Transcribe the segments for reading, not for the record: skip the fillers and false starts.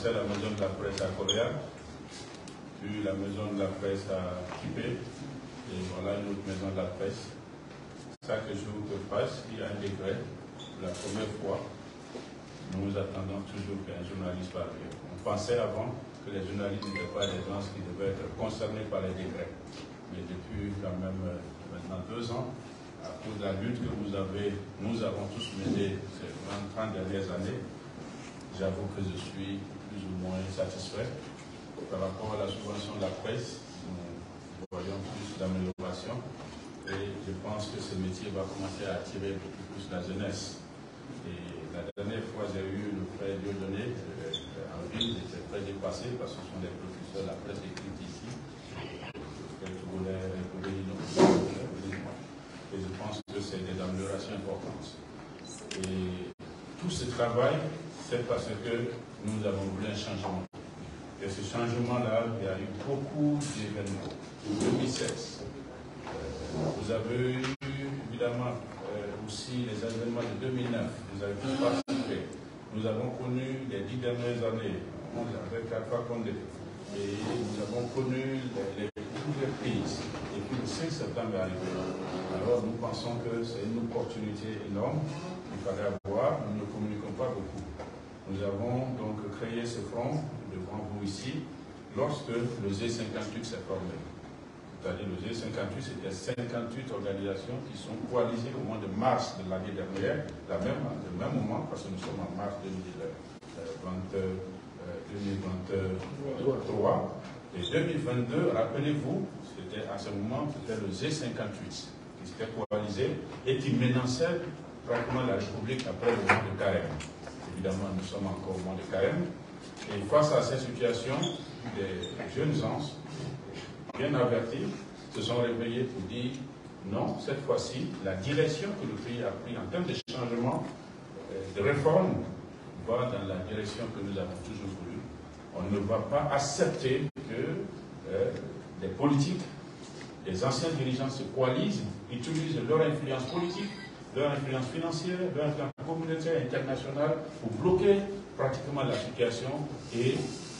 commençait à la maison de la presse à Correa, puis la maison de la presse à Kipé, et voilà une autre maison de la presse. Chaque jour que passe, il y a un décret. La première fois, nous attendons toujours qu'un journaliste parvienne. On pensait avant que les journalistes n'étaient pas des gens qui devaient être concernés par les décrets. Mais depuis quand même maintenant 2 ans, à cause de la lutte que nous avons tous menée ces 30 dernières années, j'avoue que je suis plus ou moins satisfait. Par rapport à la subvention de la presse, nous voyons plus d'amélioration et je pense que ce métier va commencer à attirer beaucoup plus la jeunesse. Et la dernière fois, j'ai eu le frère Dieudonné en ville, j'étais très dépassé parce que ce sont des professeurs de la presse écrite ici. Et je pense que c'est des améliorations importantes. Et tout ce travail, c'est parce que nous avons voulu un changement. Et ce changement-là, il y a eu beaucoup d'événements. En 2016, vous avez eu évidemment aussi les événements de 2009. Vous avez tous participé. Nous avons connu les 10 dernières années, avec Alpha Condé. Et nous avons connu toutes les crises. Et puis le 5 septembre est arrivé. Alors nous pensons que c'est une opportunité énorme qu'il fallait avoir. Nous ne communiquons pas beaucoup. Nous avons donc créé ce front devant vous ici lorsque le G58 s'est formé. C'est-à-dire le G58, c'était 58 organisations qui sont coalisées au mois de mars de l'année dernière, le même moment, parce que nous sommes en mars 2023. Et 2022, rappelez-vous, c'était à ce moment, c'était le G58 qui s'était coalisé et qui menaçait pratiquement la République après le mois de carême. Évidemment, nous sommes encore au mois de carême. Et face à cette situation, des jeunes gens, bien avertis, se sont réveillés pour dire non, cette fois-ci, la direction que le pays a prise en termes de changement, de réforme, va dans la direction que nous avons toujours voulu. On ne va pas accepter que des politiques, des anciens dirigeants se coalisent, utilisent leur influence politique, leur influence financière, leur influence communautaire et internationale pour bloquer pratiquement la situation et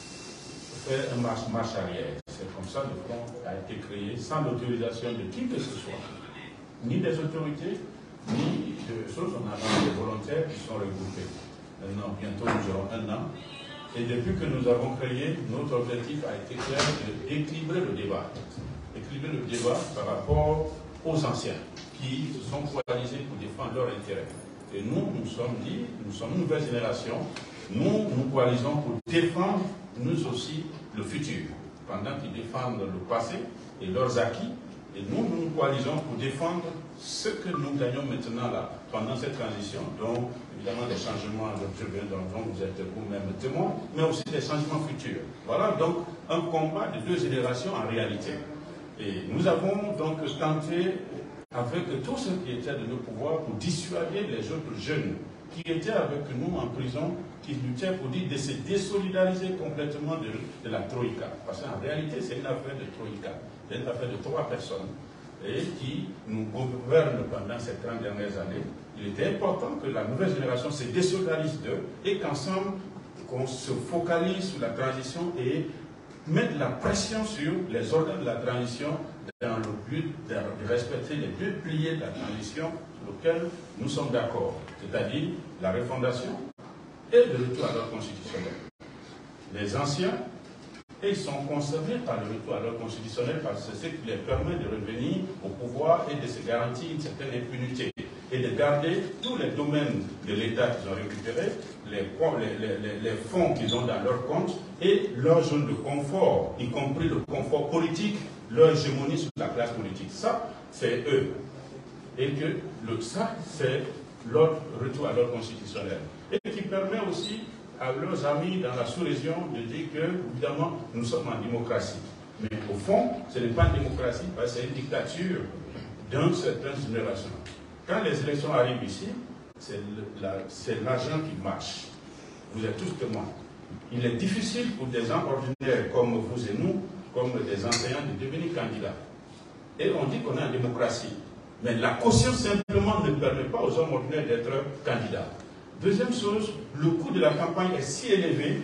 faire une marche arrière. C'est comme ça que le front a été créé sans l'autorisation de qui que ce soit, ni des autorités, ni de choses. On a des volontaires qui sont regroupés. Maintenant, bientôt nous aurons 1 an. Et depuis que nous avons créé, notre objectif a été clair d'équilibrer le débat. Équilibrer le débat par rapport aux anciens qui se sont coalisés pour défendre leurs intérêts. Et nous, nous sommes dit, nous sommes une nouvelle génération, nous coalisons pour défendre, nous aussi, le futur. Pendant qu'ils défendent le passé et leurs acquis, et nous coalisons pour défendre ce que nous gagnons maintenant là, pendant cette transition, dont évidemment des changements dont vous êtes vous-même témoin, mais aussi des changements futurs. Voilà donc un combat de 2 générations en réalité. Et nous avons donc tenté, avec tous ceux qui étaient de nos pouvoirs, pour dissuader les autres jeunes qui étaient avec nous en prison, qui luttaient pour dire de se désolidariser complètement de la Troïka. Parce qu'en réalité, c'est une affaire de Troïka. C'est une affaire de 3 personnes et qui nous gouvernent pendant ces 30 dernières années. Il était important que la nouvelle génération se désolidarise d'eux et qu'ensemble, qu'on se focalise sur la transition et mettre la pression sur les organes de la transition dans le but de respecter les 2 piliers de la transition sur lesquels nous sommes d'accord, c'est-à-dire la refondation et le retour à l'ordre constitutionnel. Les anciens, ils sont concernés par le retour à l'ordre constitutionnel parce que c'est ce qui les permet de revenir au pouvoir et de se garantir une certaine impunité et de garder tous les domaines de l'État qu'ils ont récupérés, les fonds qu'ils ont dans leur compte et leur zone de confort, y compris le confort politique, leur hégémonie sur la classe politique. Ça, c'est eux. Et que ça, c'est leur retour à l'ordre constitutionnel. Et qui permet aussi à leurs amis dans la sous-région de dire que, évidemment, nous sommes en démocratie. Mais au fond, ce n'est pas une démocratie, c'est une dictature d'une certaine génération. Quand les élections arrivent ici, c'est l'argent qui marche. Vous êtes tous témoins. Il est difficile pour des gens ordinaires comme vous et nous, comme des enseignants, de devenir candidats. Et on dit qu'on est en démocratie. Mais la caution simplement ne permet pas aux hommes ordinaires d'être candidats. Deuxième chose, le coût de la campagne est si élevé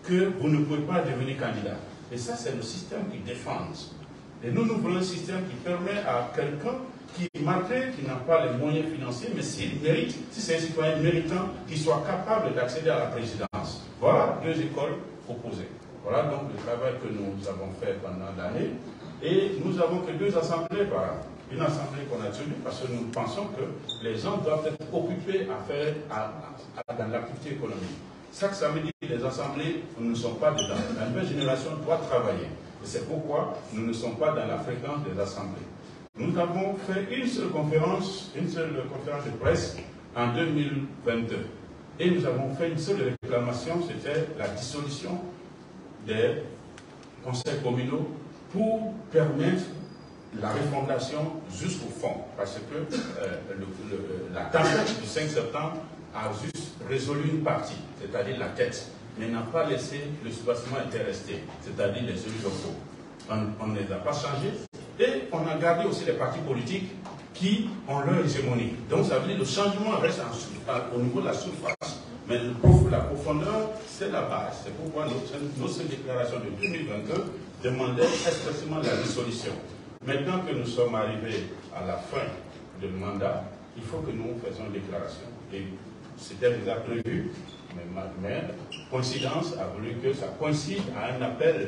que vous ne pouvez pas devenir candidat. Et ça, c'est le système qui défend. Et nous voulons un système qui permet à quelqu'un qui, malgré qui n'a pas les moyens financiers, mais s'il mérite, si c'est un citoyen méritant, qu'il soit capable d'accéder à la présidence. Voilà deux écoles opposées. Voilà donc le travail que nous avons fait pendant l'année. Et nous avons que deux assemblées par an. Une assemblée qu'on a tenue parce que nous pensons que les gens doivent être occupés à faire dans l'activité économique. Ça que ça veut dire, les assemblées, nous ne sommes pas dedans. La nouvelle génération doit travailler. Et c'est pourquoi nous ne sommes pas dans la fréquence des assemblées. Nous avons fait une seule conférence de presse en 2022. Et nous avons fait une seule réclamation, c'était la dissolution des conseils communaux pour permettre la refondation jusqu'au fond. Parce que la tempête du 5 septembre a juste résolu une partie, c'est-à-dire la tête, mais n'a pas laissé le soubassement était resté, c'est-à-dire les élus locaux. On ne les a pas changés et on a gardé aussi les partis politiques qui ont leur hégémonie. Donc ça veut dire que le changement reste au niveau de la surface. Mais la profondeur, c'est la base. C'est pourquoi notre déclaration de 2022 demandait expressément la dissolution. Maintenant que nous sommes arrivés à la fin du mandat, il faut que nous fassions une déclaration. Et c'était déjà prévu, mais coïncidence a voulu que ça coïncide à un appel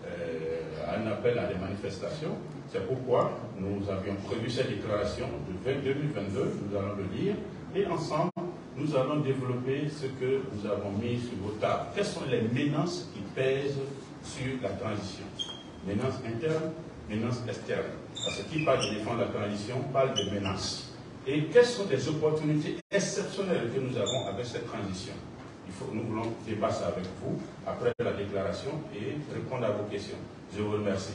à des manifestations. C'est pourquoi nous avions prévu cette déclaration de 2022, nous allons le lire, et ensemble, nous allons développer ce que nous avons mis sur vos tables. Quelles sont les menaces qui pèsent sur la transition? Menaces internes, menaces externes. Parce que qui parle de défendre la transition parle de menaces. Et quelles sont les opportunités exceptionnelles que nous avons avec cette transition? Nous voulons débattre avec vous après la déclaration et répondre à vos questions. Je vous remercie.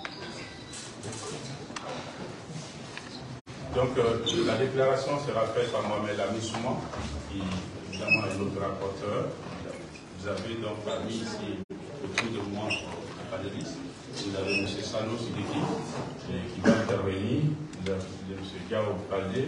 Donc, la déclaration sera faite par Mohamed Ami Souman, qui évidemment est notre rapporteur. Vous avez donc parmi ici, autour de moi, les panélistes. Vous avez M. Sano Sidiki, qui va intervenir. Vous avez M. Gao Baldé,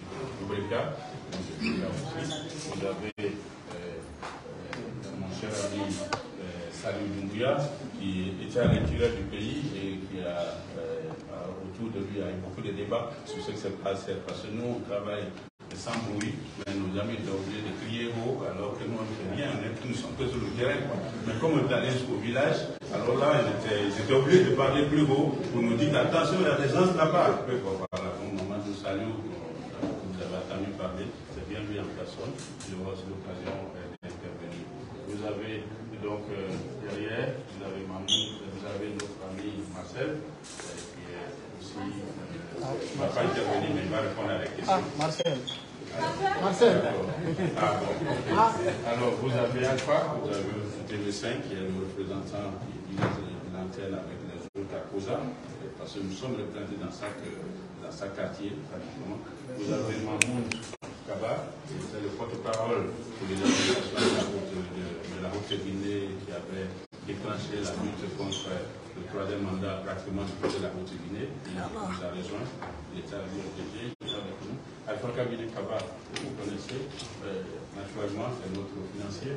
vous avez mon cher ami Salim Doumbouya, qui était à l'intérieur du pays et qui a autour de lui a eu beaucoup de débats sur ce qui s'est passé. Parce que nous, on travaille sans bruit, mais nos amis étaient obligés de crier haut, alors que nous, on ne fait rien, nous sommes que sur le terrain. Mais comme on est allé jusqu'au village, alors là, ils étaient obligés de parler plus haut pour nous dire attention, il y a des gens là-bas. Voilà, au moment de salut, vous avez entendu parler, c'est bien vu en personne, je vois l'occasion d'intervenir. Vous avez donc derrière, vous avez Mamou, vous avez notre ami Marcel, qui est aussi, il ne va pas intervenir, mais il va répondre à la question. Ah, Marcel. Marcel. Alors, vous avez Alpha, vous avez TV5, qui est le représentant qui dirige l'antenne avec les autres à COSA, parce que nous sommes représentés dans chaque quartier, pratiquement. Vous avez Mahmoud Kaba, qui est le porte-parole pour les associations de la Haute-Guinée qui avait déclenché la lutte contre le troisième mandat pratiquement du côté de la Haute-Guinée. Il nous a rejoint, il était avec nous. Alpha Kabine Kaba, vous connaissez, naturellement, c'est notre financier.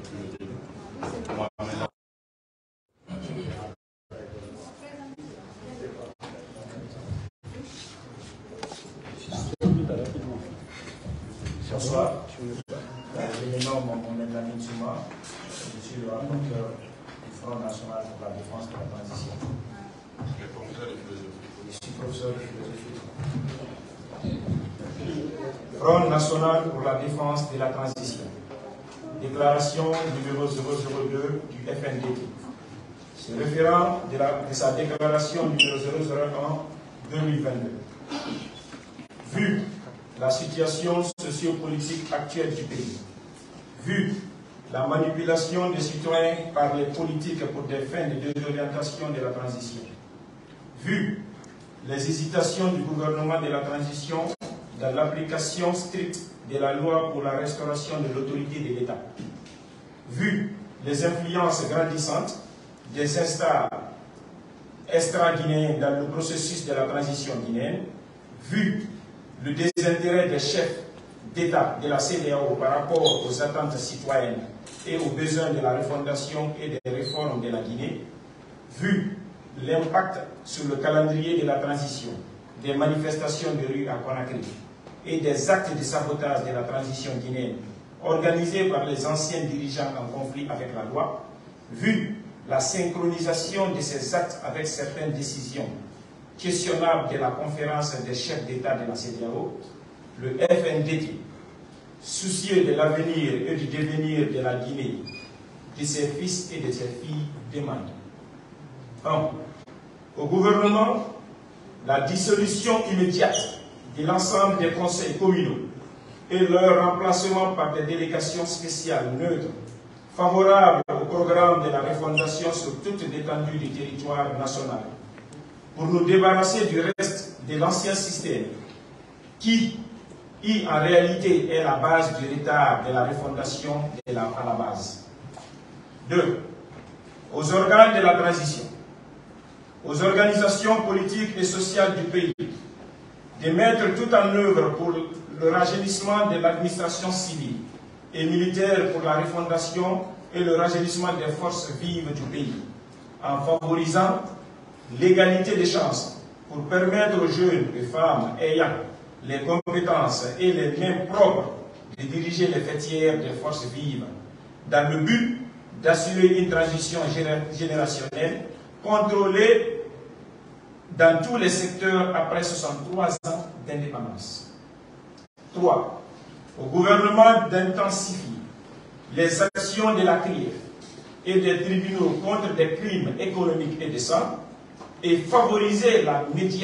Bonsoir, je me nomme Mohamed Lamine Souma, je suis le rapporteur du Front National pour la Défense de la Transition. Je suis professeur de philosophie. Front National pour la Défense de la Transition. Déclaration numéro 002 du FNDT. Se référant de sa déclaration numéro 001-2022. Vu la situation sociopolitique actuelle du pays, vu la manipulation des citoyens par les politiques pour des fins de désorientation de la transition, vu les hésitations du gouvernement de la transition dans l'application stricte de la loi pour la restauration de l'autorité de l'État, vu les influences grandissantes des instars extra-guinéens dans le processus de la transition guinéenne, vu le désintérêt des chefs d'État de la CEDEAO par rapport aux attentes citoyennes et aux besoins de la refondation et des réformes de la Guinée, vu l'impact sur le calendrier de la transition, des manifestations de rue à Conakry et des actes de sabotage de la transition guinéenne organisés par les anciens dirigeants en conflit avec la loi, vu la synchronisation de ces actes avec certaines décisions questionnables de la conférence des chefs d'État de la CEDEAO, le FNDT, soucieux de l'avenir et du devenir de la Guinée, de ses fils et de ses filles, demande 1. Au gouvernement, la dissolution immédiate de l'ensemble des conseils communaux et leur remplacement par des délégations spéciales neutres, favorables au programme de la refondation sur toute l'étendue du territoire national, pour nous débarrasser du reste de l'ancien système qui en réalité est la base du retard de la refondation à la base. 2. Aux organes de la transition, aux organisations politiques et sociales du pays, de mettre tout en œuvre pour le rajeunissement de l'administration civile et militaire pour la refondation et le rajeunissement des forces vives du pays, en favorisant l'égalité des chances pour permettre aux jeunes et femmes ayant les compétences et les mains propres de diriger les fêtières des forces vives, dans le but d'assurer une transition générationnelle contrôlée dans tous les secteurs après 63 ans d'indépendance. 3. Au gouvernement d'intensifier les actions de la CRIEF et des tribunaux contre des crimes économiques et de sang et favoriser la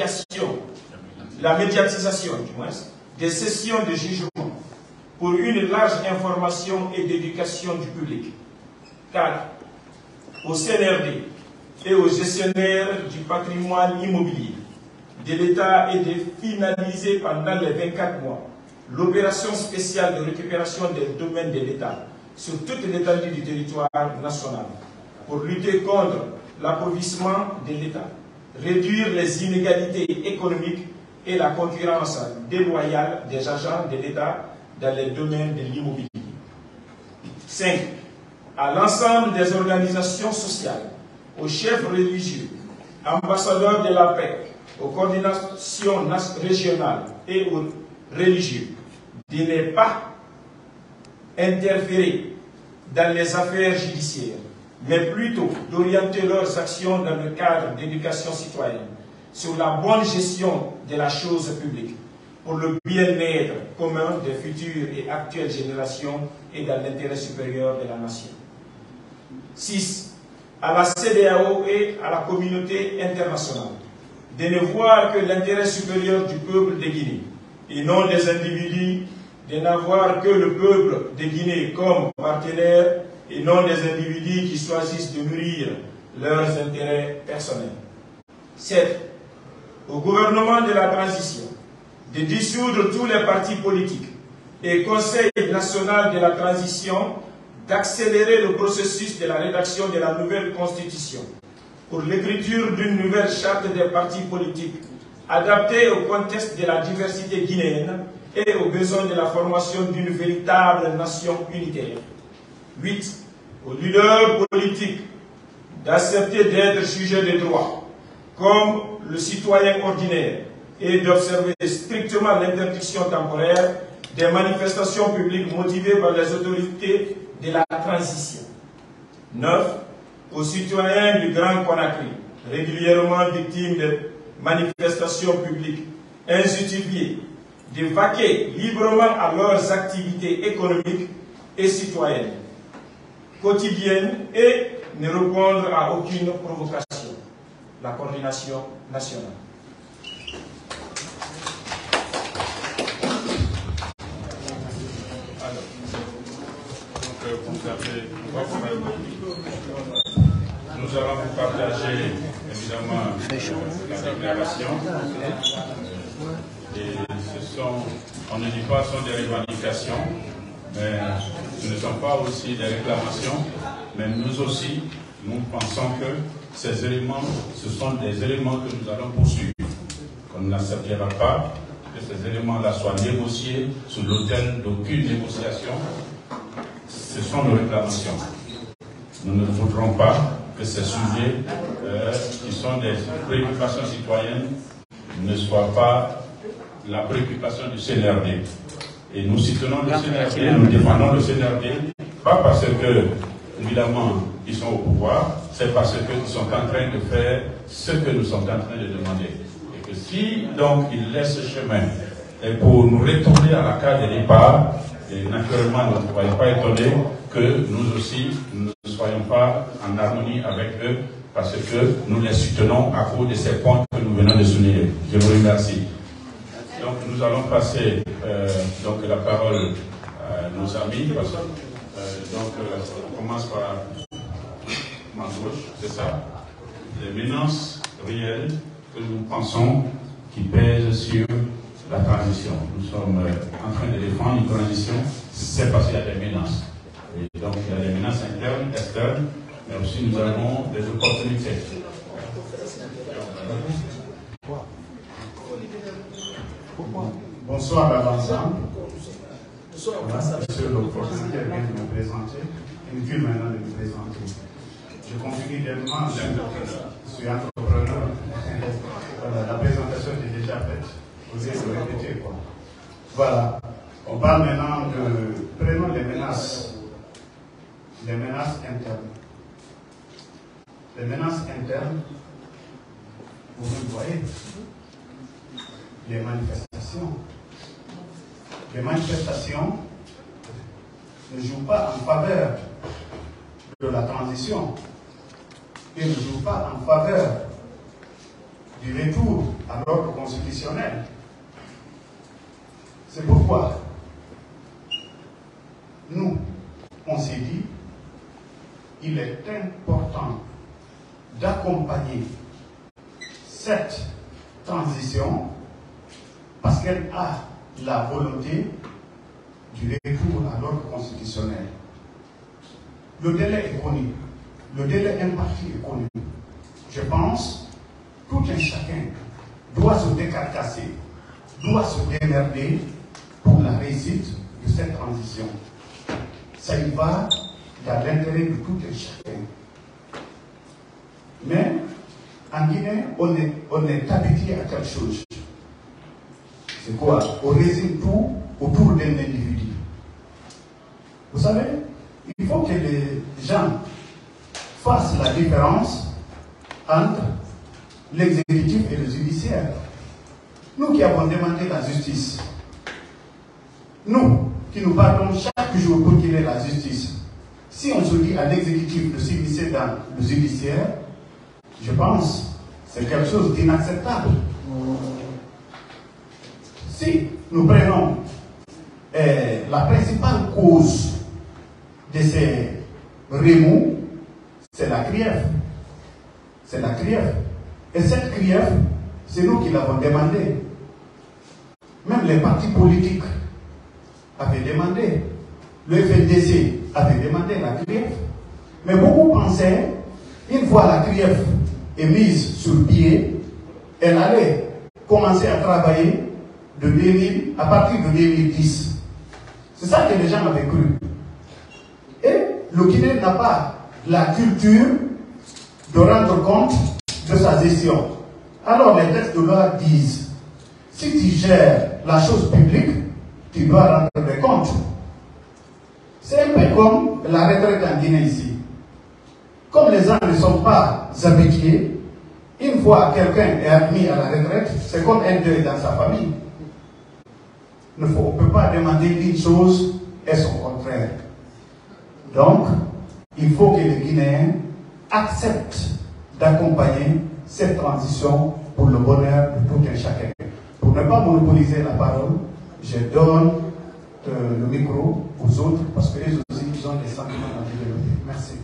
médiatisation des sessions de jugement pour une large information et d'éducation du public. 4. Au CNRD et aux gestionnaires du patrimoine immobilier de l'État et de finaliser pendant les 24 mois l'opération spéciale de récupération des domaines de l'État sur toute l'étendue du territoire national pour lutter contre l'appauvrissement de l'État, réduire les inégalités économiques et la concurrence déloyale des agents de l'État dans les domaines de l'immobilier. 5. À l'ensemble des organisations sociales, aux chefs religieux, ambassadeurs de la paix, aux coordinations régionales et aux religieux, de ne pas interférer dans les affaires judiciaires, mais plutôt d'orienter leurs actions dans le cadre d'éducation citoyenne, sur la bonne gestion de la chose publique, pour le bien-être commun des futures et actuelles générations et dans l'intérêt supérieur de la nation. 6. À la CEDEAO et à la communauté internationale, de ne voir que l'intérêt supérieur du peuple de Guinée, et non des individus, de n'avoir que le peuple de Guinée comme partenaire, et non des individus qui choisissent de nourrir leurs intérêts personnels. 7. Au gouvernement de la transition, de dissoudre tous les partis politiques et Conseil national de la transition, d'accélérer le processus de la rédaction de la nouvelle constitution pour l'écriture d'une nouvelle charte des partis politiques adaptée au contexte de la diversité guinéenne et aux besoins de la formation d'une véritable nation unitaire. 8. Aux leaders politiques d'accepter d'être jugés de droit comme le citoyen ordinaire et d'observer strictement l'interdiction temporaire des manifestations publiques motivées par les autorités de la transition. 9. Aux citoyens du Grand Conakry, régulièrement victimes de manifestations publiques injustifiées, de vaquer librement à leurs activités économiques et citoyennes, quotidiennes et ne répondre à aucune provocation. La coordination nationale. Nous allons vous partager évidemment la déclaration. Et on ne dit pas ce sont des revendications, mais ce ne sont pas aussi des réclamations, mais nous aussi, nous pensons que ces éléments, ce sont des éléments que nous allons poursuivre. On n'acceptera pas que ces éléments-là soient négociés sous l'autel d'aucune négociation. ce sont nos réclamations. Nous ne voudrons pas que ces sujets qui sont des préoccupations citoyennes ne soient pas la préoccupation du CNRD. Et nous soutenons le CNRD, nous défendons le CNRD, pas parce que, évidemment, ils sont au pouvoir, c'est parce qu'ils sont en train de faire ce que nous sommes en train de demander. Et que si, donc, ils laissent ce chemin pour nous retourner à la case de départ, et naturellement, nous ne soyons pas étonnés que nous aussi, nous ne soyons pas en harmonie avec eux, parce que nous les soutenons à cause de ces points que nous venons de souligner. Je vous remercie. Donc, nous allons passer donc, la parole à nos amis. On commence par ma gauche, c'est ça. Les menaces réelles que nous pensons qui pèsent sur la transition. Nous sommes en train de défendre une transition, c'est parce qu'il y a des menaces. Et donc, il y a des menaces internes, externes, mais aussi nous avons des opportunités. Bonsoir à l'ensemble. Monsieur l'opportunité de me présenter. Inutile maintenant de me présenter. Je confie également, je suis entrepreneur. Voilà, la présentation est déjà faite. Vous allez le répéter, quoi. Voilà. On parle maintenant de. Prenons les menaces. Les menaces internes. Les menaces internes, vous le voyez. Les manifestations. Les manifestations ne jouent pas en faveur de la transition. Ils ne jouent pas en faveur du retour à l'ordre constitutionnel. C'est pourquoi nous, on s'est dit, il est important d'accompagner cette transition parce qu'elle a la volonté du retour à l'ordre constitutionnel. Le délai est connu. Le délai imparti est connu. Je pense tout un chacun doit se décarcasser, doit se démerder pour la réussite de cette transition. Ça y va dans l'intérêt de tout un chacun. Mais en Guinée, on est habitué à quelque chose. C'est quoi? On résume tout autour d'un individu. Vous savez, il faut que les gens fassent la différence entre l'exécutif et le judiciaire. Nous qui avons demandé la justice, nous qui nous parlons chaque jour pour qu'il y ait la justice, si on se dit à l'exécutif de s'immiscer dans le judiciaire, je pense que c'est quelque chose d'inacceptable. Si nous prenons la principale cause de ces remous, c'est la grief. C'est la grief. Et cette grief, c'est nous qui l'avons demandé. Même les partis politiques avaient demandé. Le FNDC avait demandé la grief. Mais beaucoup pensaient, une fois la grief est mise sur pied, elle allait commencer à travailler à partir de 2010. C'est ça que les gens avaient cru. Et le Guinéen n'a pas la culture de rendre compte de sa gestion. Alors les textes de loi disent, si tu gères la chose publique, tu dois rendre des comptes. C'est un peu comme la retraite en Guinée ici. Comme les gens ne sont pas habitués, une fois quelqu'un est admis à la retraite, c'est comme un deuil dans sa famille. On ne peut pas demander une chose et son contraire. Donc, il faut que les Guinéens acceptent d'accompagner cette transition pour le bonheur de tout un chacun. Pour ne pas monopoliser la parole, je donne le micro aux autres parce que les aussi ils ont des sentiments à développer. Merci.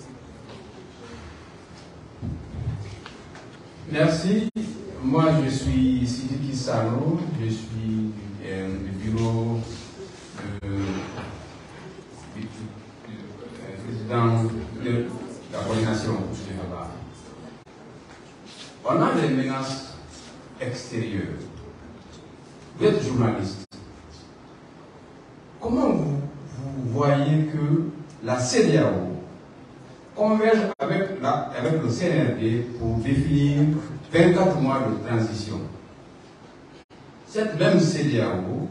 Merci. Moi, je suis Sidiki Sano, je suis du bureau du président de la coordination. On a des menaces extérieures. Vous êtes journaliste. Comment vous voyez que la CEDEAO converge avec le CNRD pour définir 24 mois de transition. Cette même CEDEAO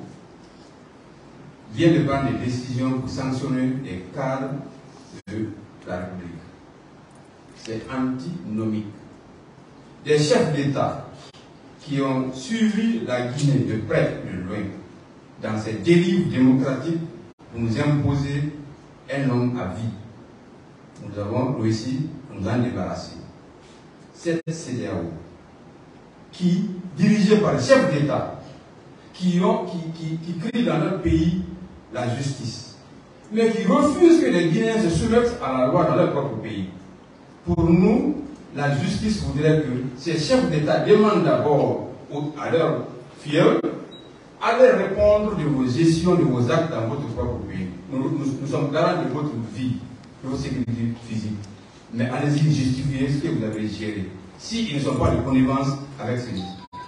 vient de prendre des décisions pour sanctionner les cadres de la République. C'est antinomique. Des chefs d'État qui ont suivi la Guinée de près et de loin dans ces dérives démocratiques pour nous imposer un homme à vie. Nous avons réussi à nous en débarrasser. Cette CEDEAO, qui, dirigée par les chefs d'État, qui crient dans notre pays la justice, mais qui refusent que les Guinéens se soumettent à la loi dans leur propre pays. Pour nous, la justice voudrait que ces chefs d'État demandent d'abord à leurs fidèles allez répondre de vos gestions, de vos actes dans votre propre pays. Nous sommes garants de votre vie, de votre sécurité physique. Mais allez-y justifier ce que vous avez géré. S'ils ne sont pas de connivence avec celui-ci.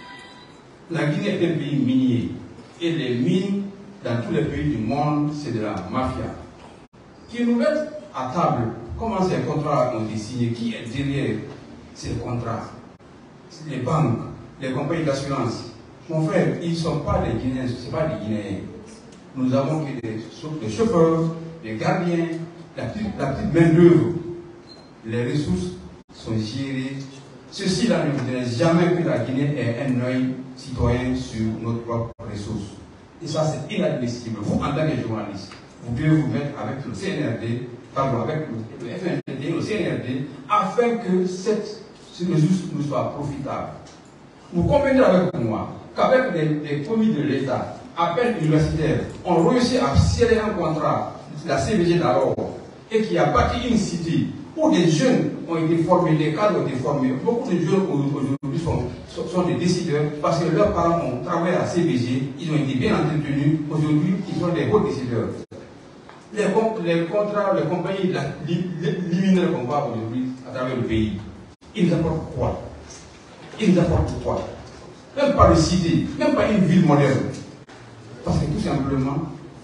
La Guinée est un pays minier. Et les mines, dans tous les pays du monde, c'est de la mafia. Qui nous mettent à table. Comment ces contrats ont été signés? Qui est derrière ces contrats? Les banques, les compagnies d'assurance. Mon frère, ils ne sont pas des Guinéens, ce ne sont pas des Guinéens. Nous avons des chauffeurs, des gardiens, la petite main-d'œuvre. Les ressources sont gérées. Ceci-là ne voudrait jamais que la Guinée ait un œil citoyen sur notre propre ressource. Et ça, c'est inadmissible. Vous, en tant que journaliste, vous devez vous mettre avec le CNRD, avec le FND, le CNRD, afin que ce ressource nous soit profitable. Vous convenez avec moi qu'avec les commis de l'État, à peine universitaires, ont réussi à sceller un contrat, la CVG d'alors, et qui a bâti une cité où des jeunes ont été formés, des cadres ont été formés. Beaucoup de jeunes aujourd'hui sont des décideurs parce que leurs parents ont travaillé à la CVG, ils ont été bien entretenus. Aujourd'hui, ils sont des hauts décideurs. Les contrats, les compagnies liminaires qu'on voit aujourd'hui à travers le pays, ils nous apportent quoi? Ils nous apportent quoi? Même pas de cité, même pas une ville moderne. Parce que tout simplement,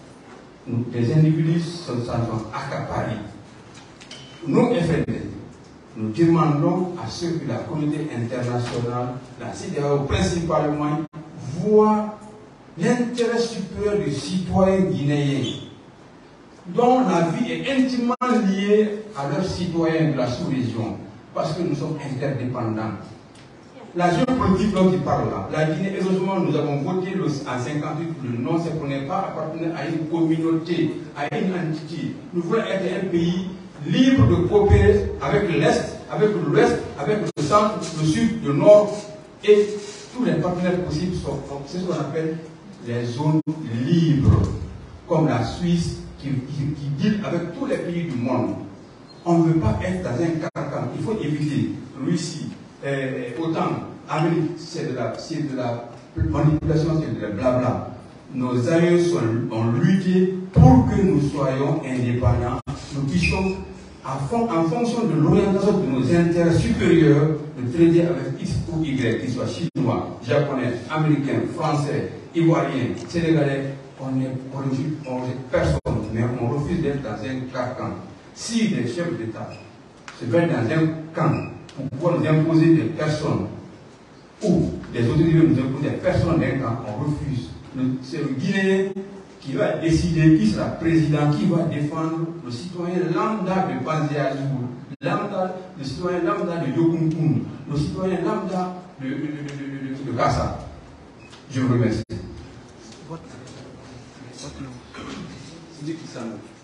les individus sont accaparés. Nous, FND, nous demandons à ce que la communauté internationale, la CEDEAO principalement, voit l'intérêt supérieur des citoyens guinéens, dont la vie est intimement liée à leurs citoyens de la sous-région, parce que nous sommes interdépendants. La géopolitique dont il parle là, la Guinée, heureusement, nous avons voté en 58 le non, c'est qu'on n'est pas appartenant à une communauté, à une entité. Nous voulons être un pays libre de coopérer avec l'Est, avec l'Ouest, avec le Centre, le Sud, le Nord, et tous les partenaires possibles sont, c'est ce qu'on appelle les zones libres, comme la Suisse qui deal avec tous les pays du monde. On ne veut pas être dans un carcan, il faut éviter Russie. Autant, Amérique, c'est de la manipulation, c'est de la blabla. Nos aïeux ont lutté pour que nous soyons indépendants. Nous puissions, en fonction de l'orientation de nos intérêts supérieurs, de traiter avec X ou Y, qu'ils soient chinois, japonais, américains, français, ivoiriens, sénégalais. On n'est personne, mais on refuse d'être dans un carcan. Si les chefs d'État se mettent dans un camp, pour pouvoir nous imposer des personnes ou des autorités nous imposent des personnes d'un camp, on refuse. C'est le Guinéen qui va décider qui sera président, qui va défendre le citoyen lambda de Banzéazou, le citoyen lambda de Yokunkoum, le citoyen lambda de Kassa. Je vous remercie. Sidi Kisano.